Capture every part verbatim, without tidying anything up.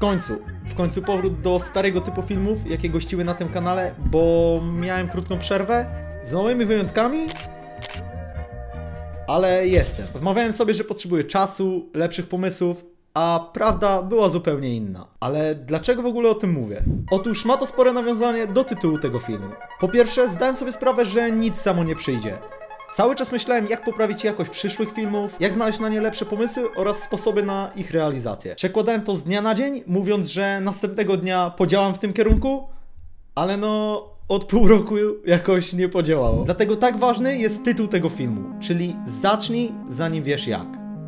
końcu, w końcu powrót do starego typu filmów, jakie gościły na tym kanale, bo miałem krótką przerwę, z małymi wyjątkami, ale jestem. Wmawiałem sobie, że potrzebuję czasu, lepszych pomysłów, a prawda była zupełnie inna. Ale dlaczego w ogóle o tym mówię? Otóż ma to spore nawiązanie do tytułu tego filmu. Po pierwsze, zdałem sobie sprawę, że nic samo nie przyjdzie. Cały czas myślałem, jak poprawić jakość przyszłych filmów, jak znaleźć na nie lepsze pomysły oraz sposoby na ich realizację. Przekładałem to z dnia na dzień, mówiąc, że następnego dnia podziałam w tym kierunku, ale no od pół roku jakoś nie podziałało. Dlatego tak ważny jest tytuł tego filmu, czyli zacznij zanim wiesz jak.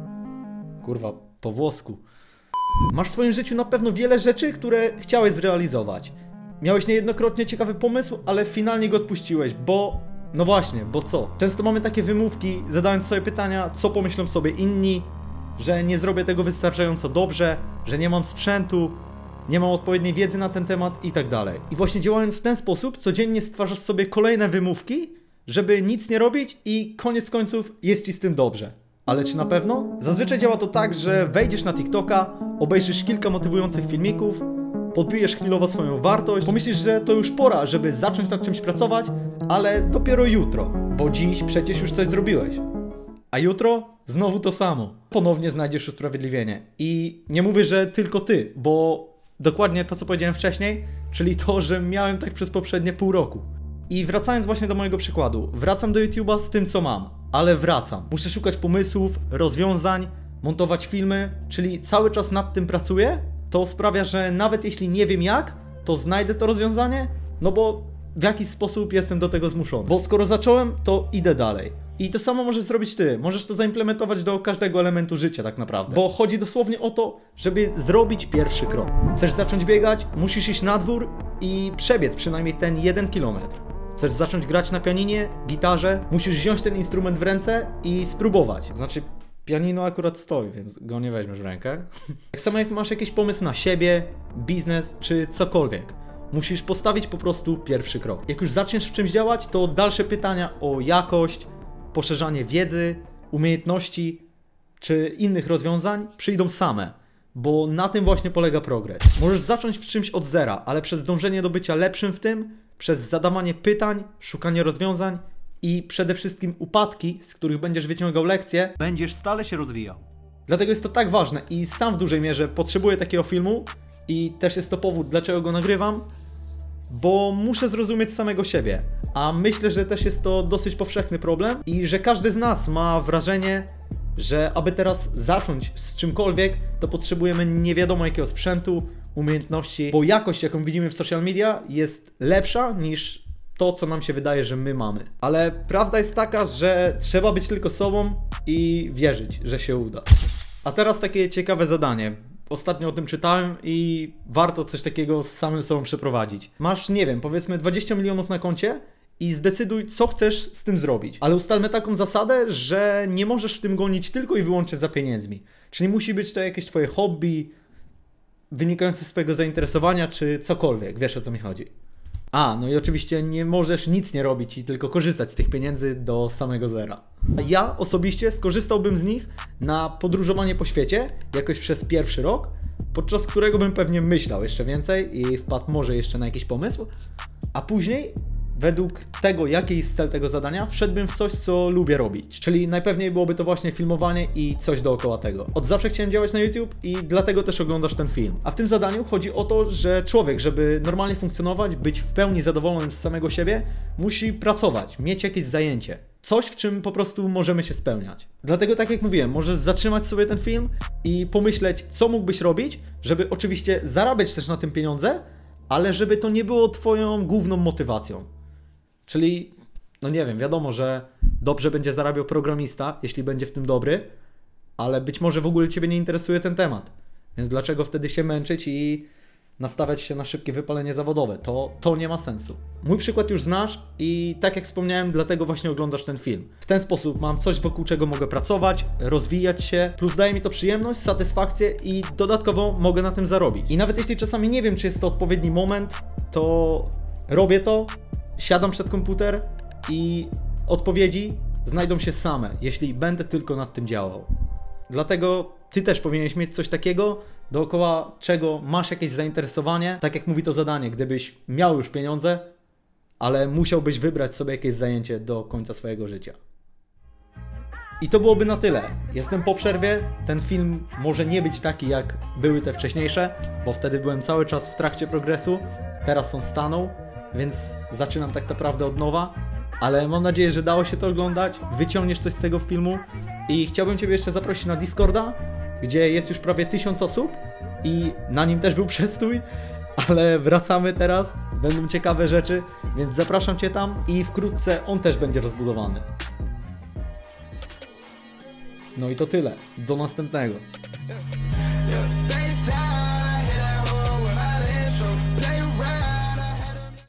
Kurwa, po włosku. Masz w swoim życiu na pewno wiele rzeczy, które chciałeś zrealizować. Miałeś niejednokrotnie ciekawy pomysł, ale finalnie go odpuściłeś, bo... No właśnie, bo co? Często mamy takie wymówki, zadając sobie pytania, co pomyślą sobie inni, że nie zrobię tego wystarczająco dobrze, że nie mam sprzętu, nie mam odpowiedniej wiedzy na ten temat i tak dalej. I właśnie działając w ten sposób, codziennie stwarzasz sobie kolejne wymówki, żeby nic nie robić i koniec końców jest ci z tym dobrze. Ale czy na pewno? Zazwyczaj działa to tak, że wejdziesz na TikToka, obejrzysz kilka motywujących filmików, podbijesz chwilowo swoją wartość, pomyślisz, że to już pora, żeby zacząć nad czymś pracować, ale dopiero jutro, bo dziś przecież już coś zrobiłeś. A jutro znowu to samo. Ponownie znajdziesz usprawiedliwienie. I nie mówię, że tylko ty, bo dokładnie to, co powiedziałem wcześniej, czyli to, że miałem tak przez poprzednie pół roku. I wracając właśnie do mojego przykładu, wracam do YouTube'a z tym, co mam, ale wracam. Muszę szukać pomysłów, rozwiązań, montować filmy, czyli cały czas nad tym pracuję. To sprawia, że nawet jeśli nie wiem jak, to znajdę to rozwiązanie, no bo w jakiś sposób jestem do tego zmuszony. Bo skoro zacząłem, to idę dalej. I to samo możesz zrobić ty. Możesz to zaimplementować do każdego elementu życia tak naprawdę. Bo chodzi dosłownie o to, żeby zrobić pierwszy krok. Chcesz zacząć biegać? Musisz iść na dwór i przebiec przynajmniej ten jeden kilometr. Chcesz zacząć grać na pianinie, gitarze? Musisz wziąć ten instrument w ręce i spróbować. Znaczy... Pianino akurat stoi, więc go nie weźmiesz w rękę. Tak samo jak masz jakiś pomysł na siebie, biznes czy cokolwiek. Musisz postawić po prostu pierwszy krok. Jak już zaczniesz w czymś działać, to dalsze pytania o jakość, poszerzanie wiedzy, umiejętności czy innych rozwiązań przyjdą same. Bo na tym właśnie polega progres. Możesz zacząć w czymś od zera, ale przez dążenie do bycia lepszym w tym, przez zadawanie pytań, szukanie rozwiązań i przede wszystkim upadki, z których będziesz wyciągał lekcje, będziesz stale się rozwijał. Dlatego jest to tak ważne i sam w dużej mierze potrzebuję takiego filmu i też jest to powód, dlaczego go nagrywam, bo muszę zrozumieć samego siebie, a myślę, że też jest to dosyć powszechny problem i że każdy z nas ma wrażenie, że aby teraz zacząć z czymkolwiek, to potrzebujemy nie wiadomo jakiego sprzętu, umiejętności, bo jakość, jaką widzimy w social media, jest lepsza niż to, co nam się wydaje, że my mamy. Ale prawda jest taka, że trzeba być tylko sobą i wierzyć, że się uda. A teraz takie ciekawe zadanie. Ostatnio o tym czytałem i warto coś takiego z samym sobą przeprowadzić. Masz, nie wiem, powiedzmy dwadzieścia milionów na koncie i zdecyduj, co chcesz z tym zrobić. Ale ustalmy taką zasadę, że nie możesz w tym gonić tylko i wyłącznie za pieniędzmi. Czyli musi być to jakieś twoje hobby, wynikające z twojego zainteresowania, czy cokolwiek. Wiesz, o co mi chodzi. A, no i oczywiście nie możesz nic nie robić i tylko korzystać z tych pieniędzy do samego zera. A ja osobiście skorzystałbym z nich na podróżowanie po świecie jakoś przez pierwszy rok, podczas którego bym pewnie myślał jeszcze więcej i wpadł może jeszcze na jakiś pomysł, a później według tego, jaki jest cel tego zadania, wszedłbym w coś, co lubię robić. Czyli najpewniej byłoby to właśnie filmowanie i coś dookoła tego. Od zawsze chciałem działać na YouTube i dlatego też oglądasz ten film. A w tym zadaniu chodzi o to, że człowiek, żeby normalnie funkcjonować, być w pełni zadowolonym z samego siebie, musi pracować, mieć jakieś zajęcie. Coś, w czym po prostu możemy się spełniać. Dlatego, tak jak mówiłem, możesz zatrzymać sobie ten film i pomyśleć, co mógłbyś robić, żeby oczywiście zarabiać też na tym pieniądze, ale żeby to nie było twoją główną motywacją. Czyli, no nie wiem, wiadomo, że dobrze będzie zarabiał programista, jeśli będzie w tym dobry, ale być może w ogóle ciebie nie interesuje ten temat. Więc dlaczego wtedy się męczyć i nastawiać się na szybkie wypalenie zawodowe? To, to nie ma sensu. Mój przykład już znasz i tak jak wspomniałem, dlatego właśnie oglądasz ten film. W ten sposób mam coś, wokół czego mogę pracować, rozwijać się, plus daje mi to przyjemność, satysfakcję i dodatkowo mogę na tym zarobić. I nawet jeśli czasami nie wiem, czy jest to odpowiedni moment, to robię to, siadam przed komputer i odpowiedzi znajdą się same, jeśli będę tylko nad tym działał. Dlatego ty też powinieneś mieć coś takiego, dookoła czego masz jakieś zainteresowanie, tak jak mówi to zadanie, gdybyś miał już pieniądze, ale musiałbyś wybrać sobie jakieś zajęcie do końca swojego życia. I to byłoby na tyle. Jestem po przerwie, ten film może nie być taki jak były te wcześniejsze, bo wtedy byłem cały czas w trakcie progresu, teraz on stanął, więc zaczynam tak naprawdę od nowa, ale mam nadzieję, że dało się to oglądać, wyciągniesz coś z tego filmu i chciałbym Ciebie jeszcze zaprosić na Discorda, gdzie jest już prawie tysiąc osób i na nim też był przestój, ale wracamy teraz, będą ciekawe rzeczy, więc zapraszam Cię tam i wkrótce on też będzie rozbudowany. No i to tyle. Do następnego.